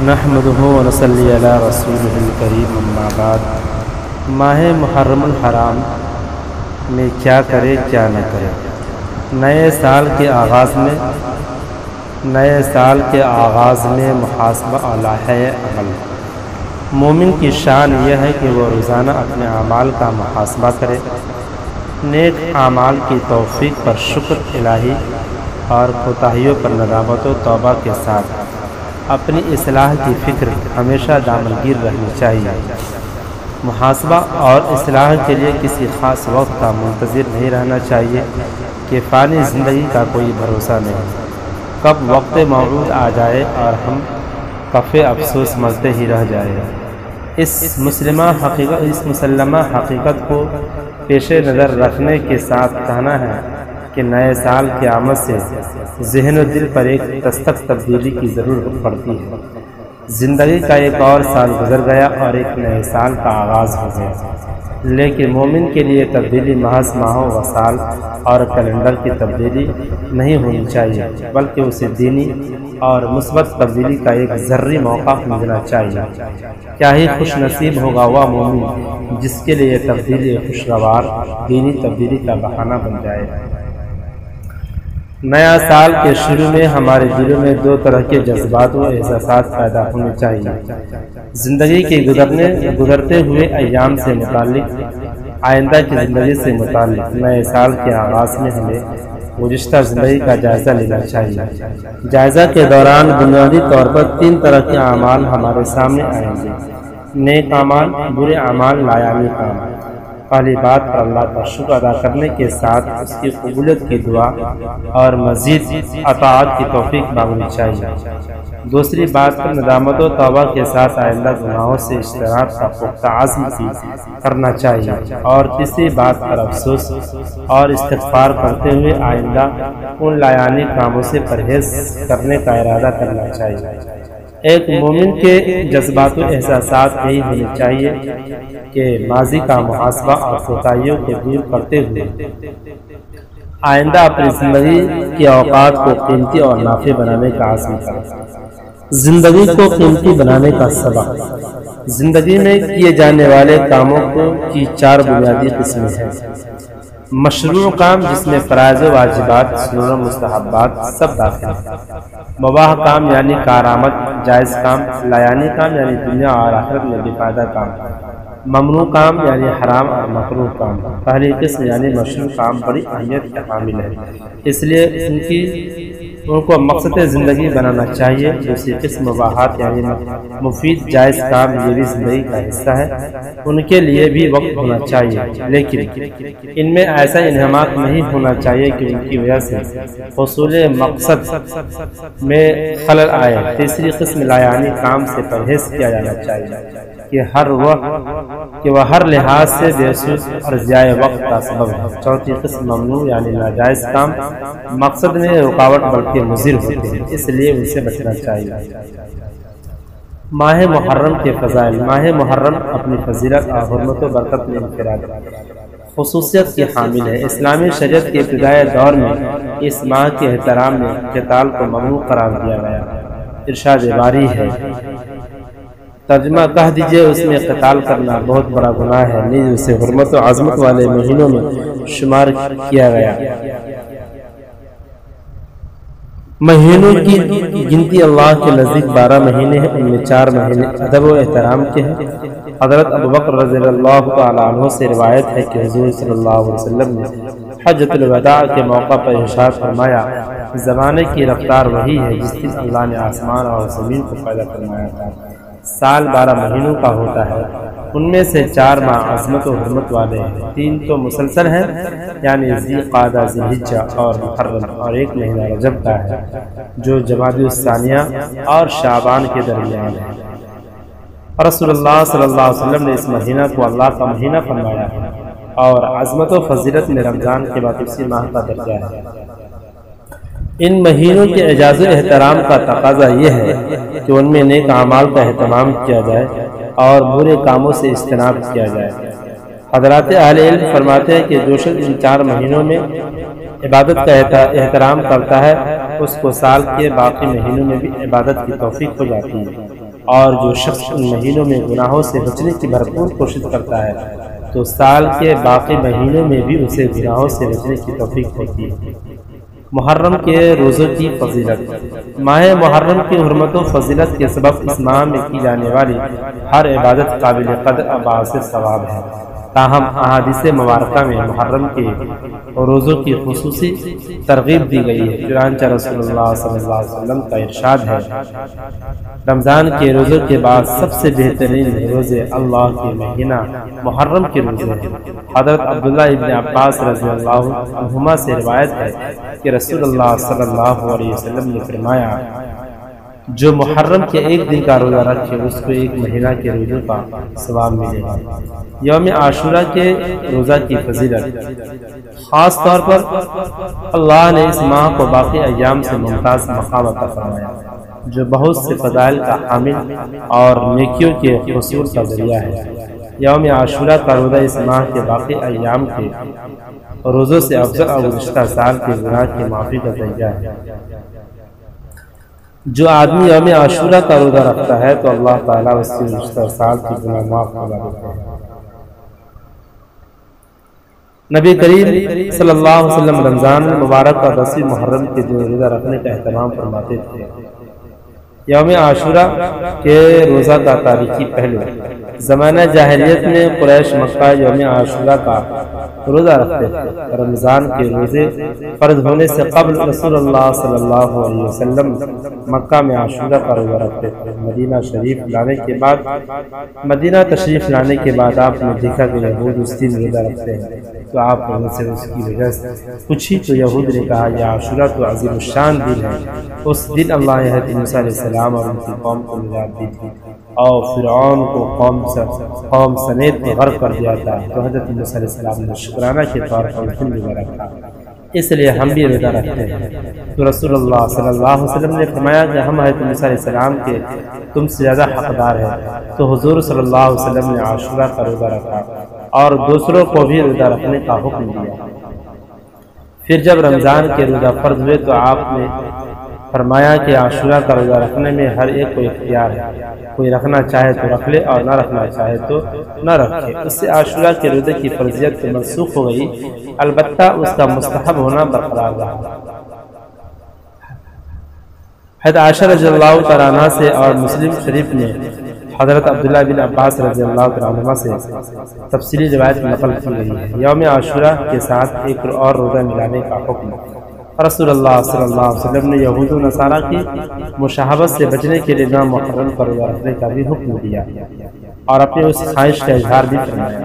نحمدہ ونصلی علی رسولہ الکریم اما بعد۔ ماہ محرم الحرام میں کیا کرے کیا نہ کرے۔ نئے سال کے آغاز میں محاسبہ اور لائحہ عمل۔ مومن کی شان یہ ہے کہ وہ روزانہ اپنے اعمال کا محاسبہ کرے، نیک اعمال کی توفیق پر شکر الہی اور کوتاہیوں پر ندامت و توبہ کے ساتھ اپنی اصلاح کی فکر ہمیشہ دامنگیر رہنی چاہیے۔ محاسبہ اور اصلاح کے لیے کسی خاص وقت کا منتظر نہیں رہنا چاہیے کہ فانی زندگی کا کوئی بھروسہ نہیں، کب وقت موعود آ جائے اور ہم کف افسوس ملتے ہی رہ جائیں۔ اس مسلمہ حقیقت کو پیش نظر رکھنے کے ساتھ کہنا ہے کہ نئے سال کی آمد سے ذہن و دل پر ایک دستک تبدیلی کی ضرورت پڑتی ہے۔ زندگی کا ایک اور سال گزر گیا اور ایک نئے سال کا آغاز ہو گیا، لیکن مومن کے لیے تبدیلی محض ماہوں و سال اور کیلنڈر کی تبدیلی نہیں ہونی چاہیے، بلکہ اسے دینی اور مثبت تبدیلی کا ایک ذرّی موقع ملنا چاہیے۔ کیا ہی خوش نصیب ہوگا وہ مومن جس کے لیے تبدیلی خوشگوار دینی تبدیلی کا بہانہ بن جائے۔ نیا سال کے شروع میں ہمارے دلوں میں دو طرح کے جذبات و احساسات پیدا ہونے چاہیے۔ زندگی کے گزرتے ہوئے ایام سے متعلق، آئندہ کی زندگی سے متعلق۔ نئے سال کے آغاز میں ہمیں گزشتہ زندگی کا جائزہ لینا چاہیے۔ جائزہ کے دوران بنیادی طور پر تین طرح کے اعمال ہمارے سامنے آئیں گے: نیک اعمال، برے اعمال، لایانی کام۔ پہلی بات پر اللہ کا شکر ادا کرنے کے ساتھ اس کی قبولیت کی دعا اور مزید اطاعت کی توفیق مانگنی چاہیے۔ دوسری بات پر ندامت و توبہ کے ساتھ آئندہ گناہوں سے اجتناب کا پختہ عزم کرنا چاہیے۔ اور تیسری بات پر افسوس اور استغفار کرتے ہوئے آئندہ ان لایانی کاموں سے پرہیز کرنے کا ارادہ کرنا چاہیے۔ ایک مومن کے جذبات و احساسات یہی ہونے چاہیے کہ ماضی کا محاسبہ اور کوتاہیوں کو دور کرتے ہوئے آئندہ اپنی زندگی کے اوقات کو قیمتی اور نافع بنانے کا عزم کرے۔ زندگی کو قیمتی بنانے کا سبق۔ زندگی میں کیے جانے والے کاموں کی چار بنیادی قسمیں ہیں: مشروع کام، جس میں فرائض و واجبات، سنن و مستحبات سب داخل ہیں۔ مباح کام یعنی کارآمد جائز کام۔ لایانی کام یعنی دنیا اور آخرت میں بے فائدہ کام۔ ممنوع کام یعنی حرام اور مکروہ کام۔ پہلی قسم یعنی مشروع کام بڑی اہمیت کا حامل ہے، اس لیے ان کو مقصد زندگی بنانا چاہیے۔ دوسری قسم مباحات یعنی مفید جائز کام، یہ بھی زندگی کا حصہ ہے، ان کے لیے بھی وقت ہونا چاہیے، لیکن ان میں ایسا انہماک نہیں ہونا چاہیے کہ ان کی وجہ سے حصول مقصد میں خلل آئے۔ تیسری قسم لایانی کام سے پرہیز کیا جانا چاہیے کہ وہ ہر لحاظ سے بے سود اور ضیاع وقت کا سبب ہے۔ چوتھی قسم ممنوع یعنی ناجائز کام، مقصد میں رکاوٹ بلکہ مضر ہوتے ہیں، اس لیے ان سے بچنا چاہیے۔ ماہ محرم کے فضائل۔ ماہ محرم اپنی فضیلت اور حرمت و برکت میں انفرادی خصوصیت کی حامل ہے۔ اسلامی شریعت کے ابتدائی دور میں اس ماہ کے احترام میں قتال کو ممنوع قرار دیا گیا۔ ارشاد باری ہے، ترجمہ کہہ دیجئے، اس میں قتال کرنا بہت بڑا گناہ ہے، نیز اسے حرمت و عظمت والے مہینوں میں شمار کیا گیا۔ مہینوں کی گنتی اللہ کے نزدیک 12 مہینے ہیں، ان میں 4 مہینے ادب و احترام کے ہیں۔ حضرت ابوبکر رضی اللہ تعالیٰ عنہ سے روایت ہے کہ حضور صلی اللہ علیہ وسلم نے حجۃ الوداع کے موقع پر ارشاد فرمایا، زمانے کی رفتار وہی ہے جس دن اللہ نے آسمان اور زمین کو پیدا فرمایا تھا۔ سال 12 مہینوں کا ہوتا ہے، ان میں سے 4 ماہ عظمت و حرمت والے ہیں، 3 تو مسلسل ہیں یعنی ذی قعدہ، ذی الحجہ اور محرم، اور 1 مہینہ رجب کا ہے جو جمادی الثانیہ اور شعبان کے درمیان ہے۔ رسول اللہ صلی اللہ علیہ وسلم نے اس مہینہ کو اللہ کا مہینہ فرمایا ہے، اور عظمت و فضیلت میں رمضان کے بعد اسی ماہ کا درجہ ہے۔ ان مہینوں کے اعزاز و احترام کا تقاضا یہ ہے کہ ان میں نیک اعمال کا اہتمام کیا جائے اور برے کاموں سے اجتناب کیا جائے۔ حضرات اہل علم فرماتے ہیں کہ جو شخص ان 4 مہینوں میں عبادت کا احترام کرتا ہے، اس کو سال کے باقی مہینوں میں بھی عبادت کی توفیق ہو جاتی ہے۔ اور جو شخص ان مہینوں میں گناہوں سے بچنے کی بھرپور کوشش کرتا ہے تو سال کے باقی مہینوں میں بھی اسے گناہوں سے بچنے کی توفیق ہوتی ہے۔ محرم کے روزوں کی فضیلت۔ ماہ محرم کی حرمت و فضیلت کے سبب اس ماہ میں کی جانے والی ہر عبادت قابل قدر و باعث ثواب ہے، تاہم احادیث مبارکہ میں محرم کے روزوں کی خصوصی ترغیب دی گئی ہے۔ چنانچہ رسول اللہ صلی اللہ علیہ وسلم کا ارشاد ہے، رمضان کے روزوں کے بعد سب سے بہترین روزے اللہ کے مہینہ محرم کے روزے ہیں۔ حضرت عبداللہ ابن عباس رضی اللہ عنہما سے روایت ہے کہ رسول اللہ صلی اللہ علیہ وسلم نے فرمایا، جو محرم کے ایک دن کا روزہ رکھے اس کو ایک مہینہ کے روزوں کا ثواب ملے گا۔ یوم عاشورہ کے روزہ کی فضیلت۔ خاص طور پر اللہ نے اس ماہ کو باقی ایام سے ممتاز مقام عطا فرمایا، جو بہت سے فضائل کا حامل اور نیکیوں کے حصول کا ذریعہ ہے۔ یوم عاشورہ کا روزہ اس ماہ کے باقی ایام کے روزوں سے افضل اور گزشتہ سال کے گناہ کی معافی کا ذریعہ ہے۔ جو آدمی یوم عاشورہ کا روزہ رکھتا ہے تو اللہ تعالیٰ اس کے گزشتہ سال کی گناہ معاف کروا دیتا ہے۔ نبی کریم صلی اللہ علیہ وسلم رمضان مبارک اور 10 محرم کے دن روزہ رکھنے کا اہتمام فرماتے تھے۔ یوم عاشورہ کے روزہ کا تاریخی پہلو۔ زمانہ جاہلیت میں قریش مکہ یوم عاشورہ کا روزہ رکھتے تھے۔ رمضان کے روزے فرض ہونے سے قبل رسول اللہ صلی اللہ علیہ وسلم مکہ میں عاشورہ کا روزہ رکھتے تھے۔ مدینہ تشریف لانے کے بعد آپ نے دیکھا کہ یہود اس دن روزہ رکھتے ہیں، تو آپ نے ان سے اس کی وجہ پوچھی تو یہود نے کہا، یہ عاشورہ تو عظیم الشان دن ہے، اس دن اللہ نے حضرت موسیٰ علیہ السلام اور ان کی قوم کو نجات دی تھی اور فرعون کو قوم سمیت غرق کر دیا تھا، تو حضرت موسیٰ علیہ السلام نے شکرانہ کے طور پر اس دن روزہ رکھا، اس لیے ہم بھی روزہ رکھتے ہیں۔ تو رسول اللہ صلی اللہ علیہ وسلم نے فرمایا کہ ہم حضرت موسیٰ علیہ السلام کے تم سے زیادہ حقدار ہیں، تو حضور صلی اللہ علیہ وسلم نے عاشورہ کا روزہ رکھا اور دوسروں کو بھی روزہ رکھنے کا حکم دیا۔ پھر جب رمضان کے روزہ فرض ہوئے تو آپ نے فرمایا کہ عاشورہ کا روزہ رکھنے میں ہر ایک کو اختیار ہے، کوئی رکھنا چاہے تو رکھ لے اور نہ رکھنا چاہے تو نہ رکھے۔ اس سے عاشورہ کے روزے کی فرضیت تو منسوخ ہو گئی، البتہ اس کا مستحب ہونا برقرار رہا۔ حضرت عائشہ رضی اللہ تعالیٰ عنہ سے اور مسلم شریف نے حضرت عبداللہ بن عباس رضی اللہ عنہما سے تفصیلی روایت نقل کی گئی ہے۔ یوم عاشورہ کے ساتھ ایک اور روزہ ملانے کا حکم۔ رسول اللہ صلی اللہ علیہ وسلم نے یہود و نصارہ کی مشابہت سے بچنے کے لیے ماہ محرم کا روزہ رکھنے کا بھی حکم دیا اور اپنی اس خواہش کا اظہار بھی فرمایا۔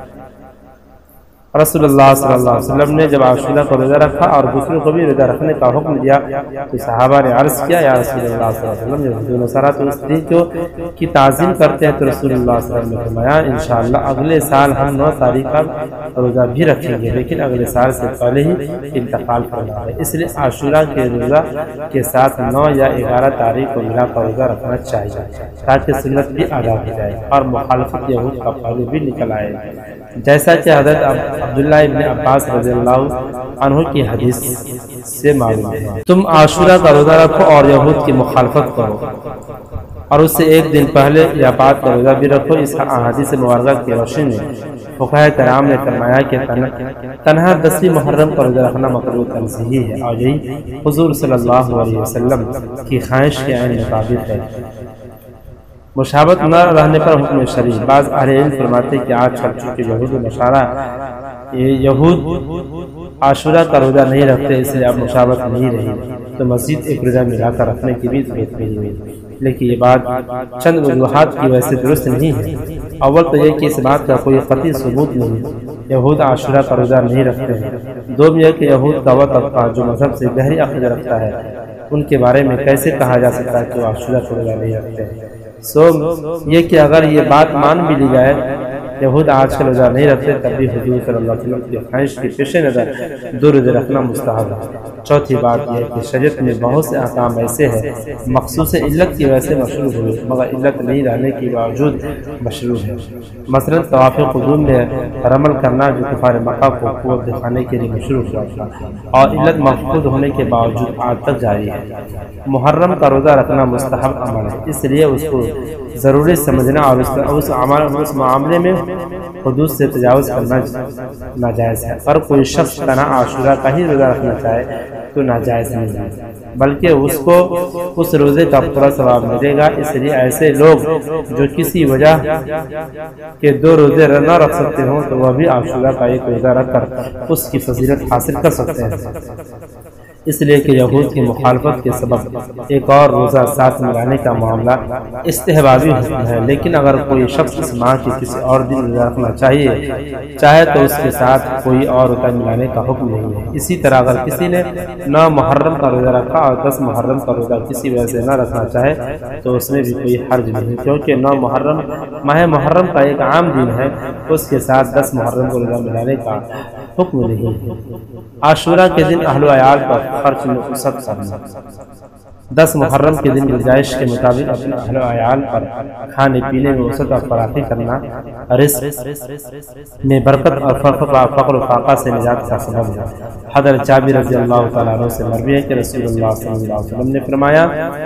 رسول اللہ صلی اللہ علیہ وسلم نے جب عاشورہ کا روزہ رکھا اور دوسروں کو بھی روزہ رکھنے کا حکم دیا تو صحابہ نے عرض کیا، یا رسول اللہ صلی اللہ علیہ وسلم، یہود و نصارہ تو اس دن کی تعظیم کرتے ہیں، تو رسول اللہ صلی اللہ علیہ وسلم نے فرمایا، انشاءاللہ اگلے سال ہم 9 تاریخ کا روزہ بھی رکھیں گے، لیکن اگلے سال سے پہلے ہی انتقال فرما ہے، اس لیے عاشورہ کے روزہ کے ساتھ 9 یا 11 تاریخ کو ملا کر روزہ رکھنا چاہیے تاکہ سنت بھی ادا کی جائے اور مخالفت یہود کا پہلو بھی نکل آئے، جیسا کہ حضرت عبداللہ ابن عباس رضی اللہ عنہ کی حدیث سے معلوم ہے۔ تم عاشورہ کا روزہ رکھو اور یہود کی مخالفت کرو اور اس سے ایک دن پہلے یا بعد کا روزہ بھی رکھو۔ اس احادیث مبارکہ کی روشنی میں فقہاء کرام نے فرمایا کہ تنہا 10 محرم کا روزہ رکھنا مکروہ تنزیہی ہے اور یہی حضور صلی اللہ علیہ وسلم کی خواہش کے عین مطابق ہے۔ مشابہت نہ رہنے پر حکم شرعی۔ بعض اہل علم فرماتے ہیں کہ آج کل چونکہ یہود و نصارہ یہود عاشورہ کا روزہ نہیں رکھتے، اس لیے اب مشابہت نہیں رہی، تو مزید ایک روزہ ملا کر رکھنے کی بھی ضرورت نہیں ہوئی، لیکن یہ بات چند وجوہات کی وجہ سے درست نہیں ہے۔ اول تو یہ کہ اس بات کا کوئی قطعی ثبوت نہیں، یہود عاشورہ کا روزہ نہیں رکھتے ہیں۔ دوم یہ کہ یہود کا وہ طبقہ جو مذہب سے گہری عقیدہ رکھتا ہے، ان کے بارے میں کیسے کہا جا سکتا ہے کہ وہ عاشورہ کا روزہ نہیں رکھتے ہیں۔ یہ کہ اگر یہ بات مان بھی لی جائے یہود آج کل روزہ نہیں رکھتے، تب بھی حضور صلی اللہ علیہ وسلم کی خواہش کے پیش نظر 2 روزے رکھنا مستحب ہے۔ چوتھی بات یہ کہ شریعت میں بہت سے احکام ایسے ہیں مخصوص علت کی وجہ سے مشروع ہوئے مگر علت نہیں رہنے کے باوجود مشروع ہے۔ مثلا طواف قدوم میں رمل کرنا جو کفار مکہ کو قوت دکھانے کے لیے مشروع ہوا تھا اور علت مفقود ہونے کے باوجود آج تک جاری ہے۔ محرم کا روزہ رکھنا مستحب عمل ہے، اس لیے اس کو ضروری سمجھنا اور اس معاملے میں حدود سے تجاوز کرنا ناجائز ہے۔ اور کوئی شخص تنہا عاشورہ کا ہی روزہ رکھنا چاہے تو ناجائز نہیں ہے، بلکہ اس کو اس روزے کا پورا ثواب ملے گا۔ اس لیے ایسے لوگ جو کسی وجہ کے 2 روزے نہ رکھ سکتے ہوں تو وہ بھی عاشورہ کا ایک روزہ رکھ کر اس کی فضیلت حاصل کر سکتے ہیں، اس لیے کہ یہود کی مخالفت کے سبب ایک اور روزہ ساتھ ملانے کا معاملہ استحبابی ہے، لیکن اگر کوئی شخص اس ماہ کے کسی اور دن روزہ رکھنا چاہے تو اس کے ساتھ کوئی اور روزہ ملانے کا حکم نہیں ہے۔ اسی طرح اگر کسی نے 9 محرم کا روزہ رکھا اور 10 محرم کا روزہ کسی وجہ سے نہ رکھنا چاہے تو اس میں بھی کوئی حرج نہیں، کیونکہ 9 محرم ماہ محرم کا ایک عام دن ہے، اس کے ساتھ 10 محرم کو روزہ ملانے کا حکم نہیں ہے۔ عاشورہ کے دن اہل و عیال پر خرچ میں وسعت کرنا۔ 10 محرم کے دن گنجائش کے مطابق اپنے اہل و عیال پر کھانے پینے میں وسعت اور فراخی کرنا رزق میں برکت اور فقر و فاقہ سے نجات کا سبب ہے۔ حضرت جابر رضی اللہ تعالیٰ عنہ سے مروی ہے کہ رسول اللہ صلی اللہ علیہ وسلم نے فرمایا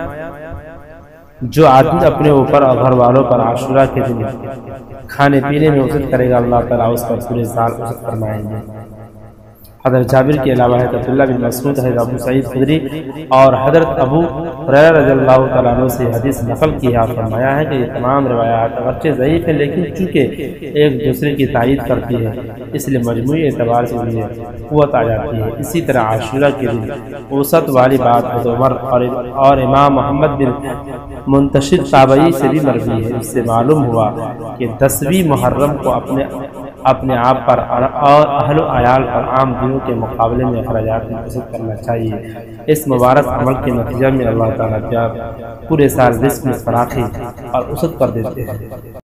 جو آدمی اپنے اوپر اور گھر والوں پر عاشورہ کے دن کھانے پینے میں وسعت کرے گا اللہ تعالیٰ اس پر پورے سال وسعت فرمائیں گے۔ حضرت جابر کے علاوہ حضرت عبداللہ بن مسعود، حضرت ابو سعید خدری اور حضرت ابو ہریرہ رضی اللہ تعالیٰ عنہ سے حدیث نقل کی ہے، فرمایا ہے کہ یہ تمام روایات اگرچہ ضعیف ہیں لیکن چونکہ ایک دوسرے کی تائید کرتی ہے اس لیے مجموعی اعتبار سے انہیں قوت آ جاتی ہے۔ اسی طرح عاشورہ کے دن وسعت والی بات حضرت عمر اور امام محمد بن منتشر تابعی سے بھی مروی ہے۔ اس سے معلوم ہوا کہ 10ویں محرم کو اپنے آپ پر اور اہل و عیال پر عام دنوں کے مقابلے میں اخراجات میں وسعت کرنا چاہیے۔ اس مبارک عمل کے نتیجہ میں اللہ تعالیٰ پورے سال رزق میں فراخی اور وسعت کر دیتے ہیں۔